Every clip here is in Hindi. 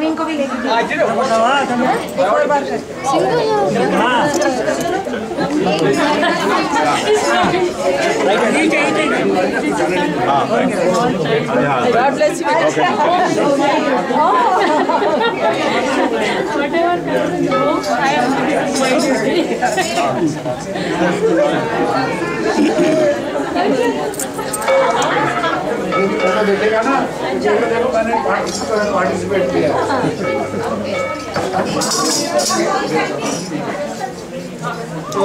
सिंह को भी लेके एक और बार God bless you. Whatever I am my duty. देखेगा ना देखो मैंने पार्टिसिपेट किया तो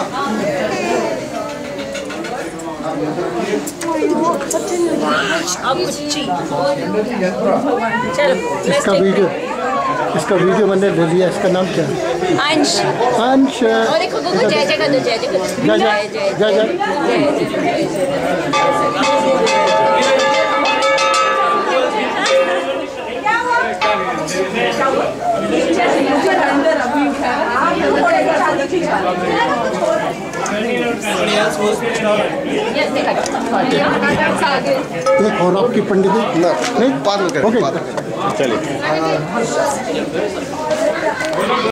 इसका वीडियो मैंने ले लिया। इसका नाम क्या है? अंश। अंश। और देखो जय जय कर दो, जय जय कर दो, जय जय जय जय। एक और आपकी पंडित नहीं बाद में ओके चलिए।